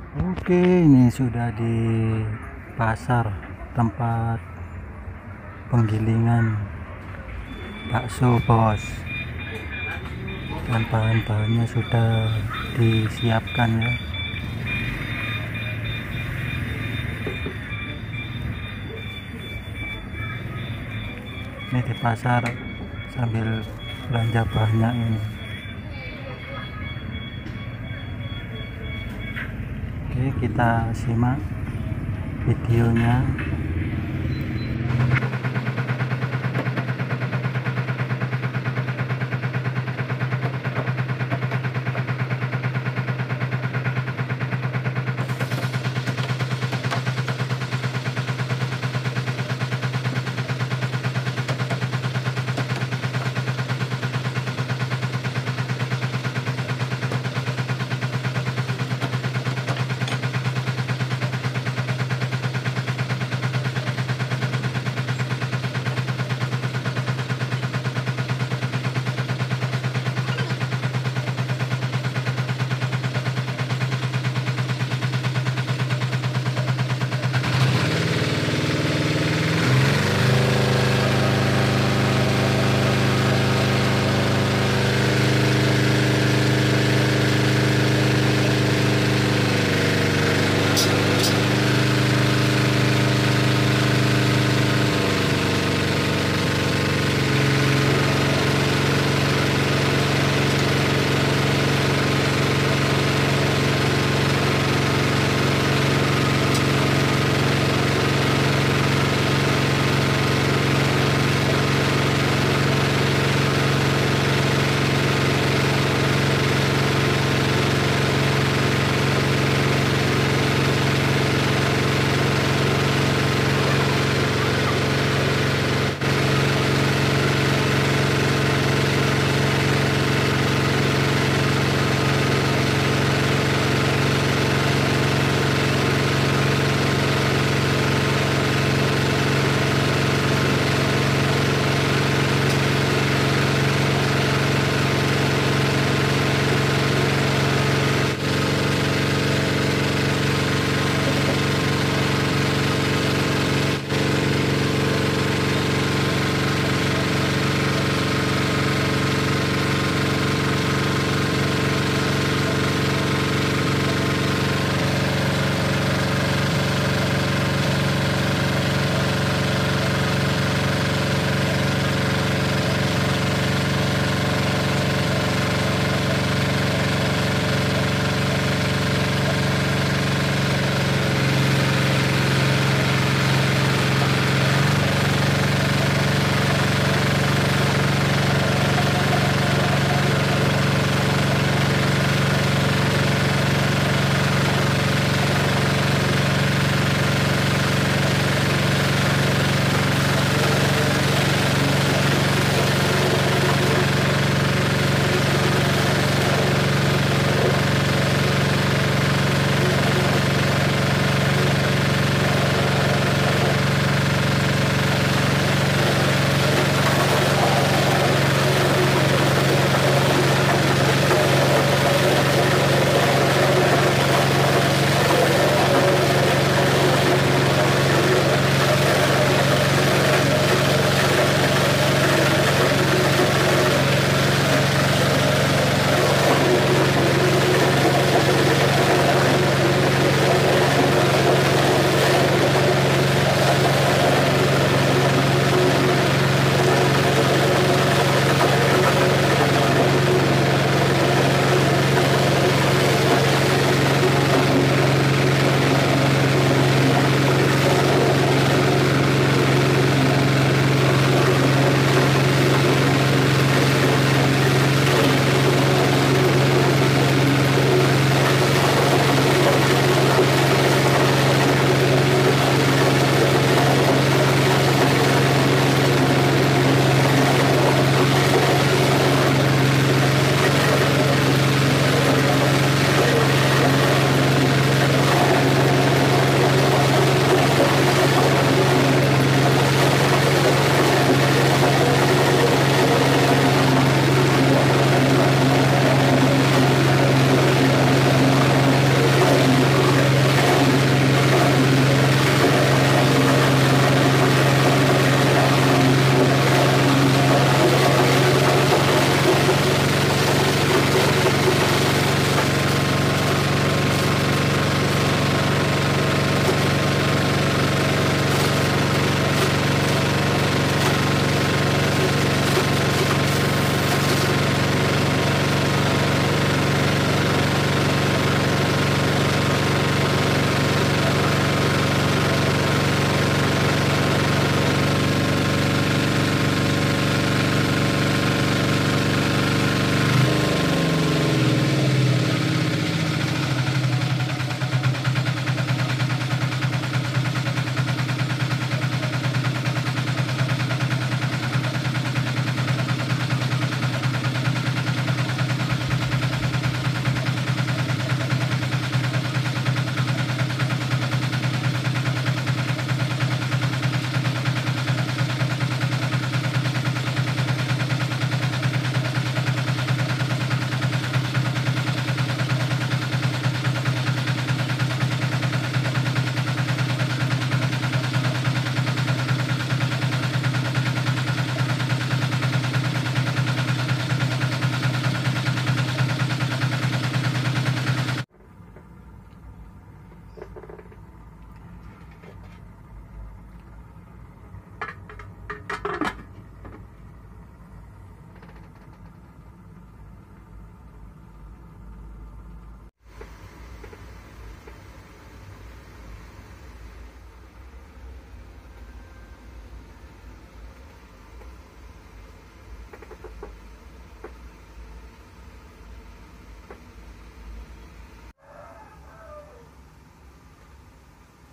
Oke, ini sudah di pasar tempat penggilingan bakso bos, dan bahan-bahannya sudah disiapkan ya. Ini di pasar sambil belanja banyak ini. Oke, kita simak videonya.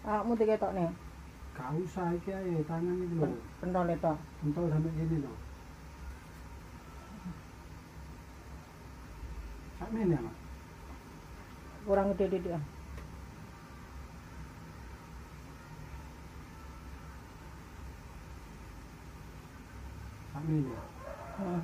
Awakmu diketokne. Gak usah iki ae tangan iki lho. Pentol itu. Pentol sampai gini lho. Sakmene ya, Mak. Kurang gede dia. Sakmene. Heeh.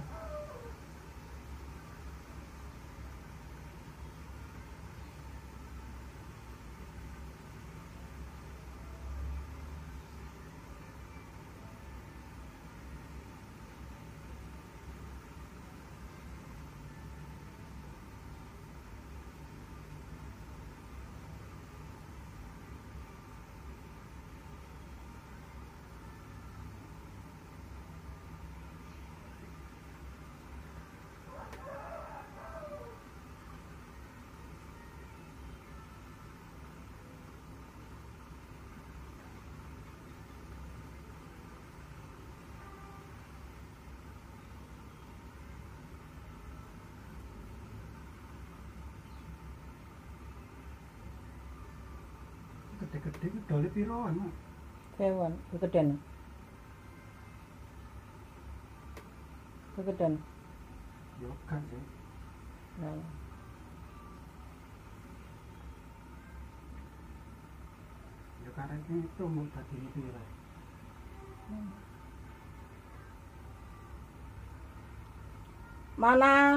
Gede-gede iki dole piroan, Mak? Kewan, kegedean. Kegedean. Yo gak sih. Nah. Yo karek itu mau dadi piro. Mana?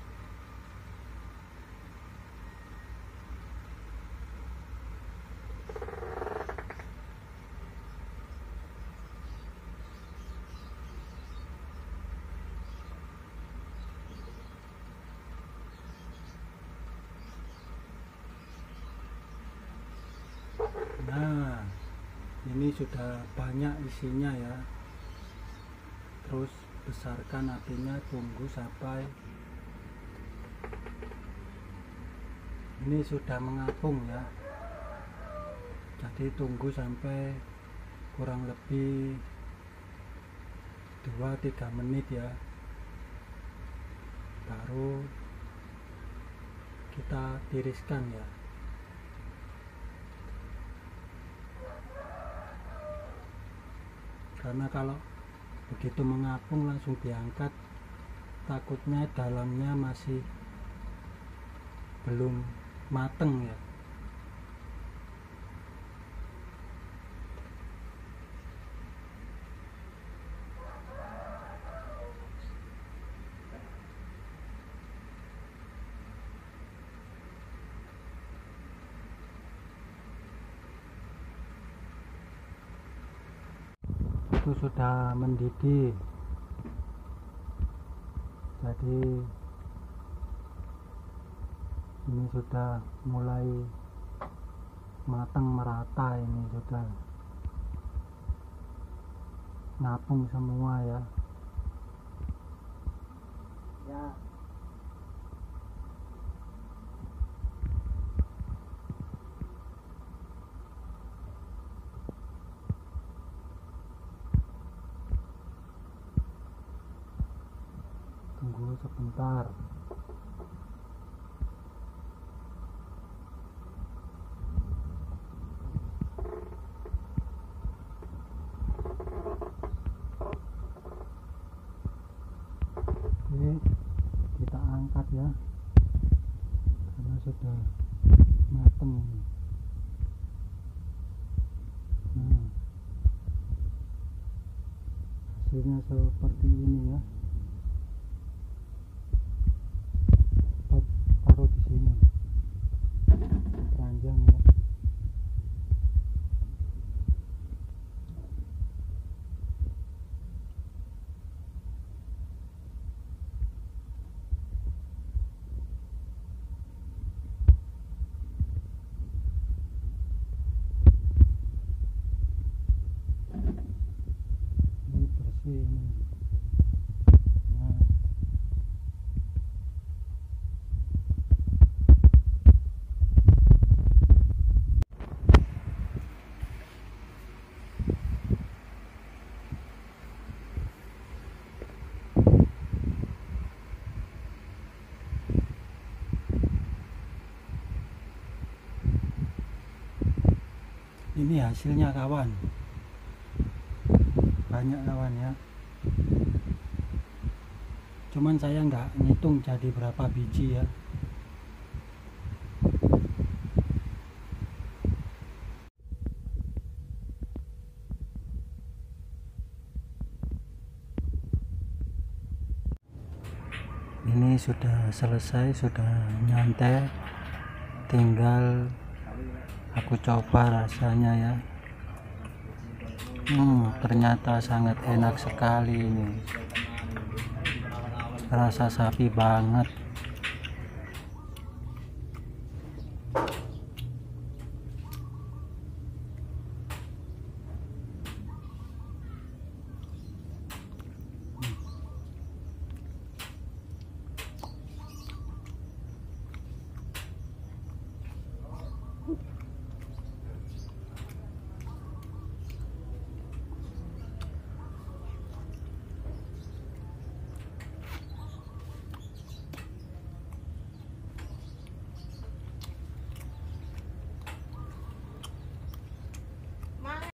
Nah, ini sudah banyak isinya ya. Terus besarkan apinya, tunggu sampai ini sudah mengapung ya. Jadi tunggu sampai kurang lebih 2-3 menit ya. Baru kita tiriskan ya. Karena kalau begitu mengapung langsung diangkat, takutnya dalamnya masih belum mateng ya. Itu sudah mendidih, jadi ini sudah mulai matang merata, ini sudah ngapung semua ya. Ya. Tunggu sebentar. Oke, kita angkat ya, karena sudah mateng ini. Nah, hasilnya seperti ini ya. Taruh di sini, keranjang ya. Ini bersih ini. Ini hasilnya kawan, banyak kawan ya, cuman saya nggak ngitung jadi berapa biji ya. Ini sudah selesai, sudah nyantai, tinggal aku coba rasanya ya. Ternyata sangat enak sekali ini, rasa sapi banget.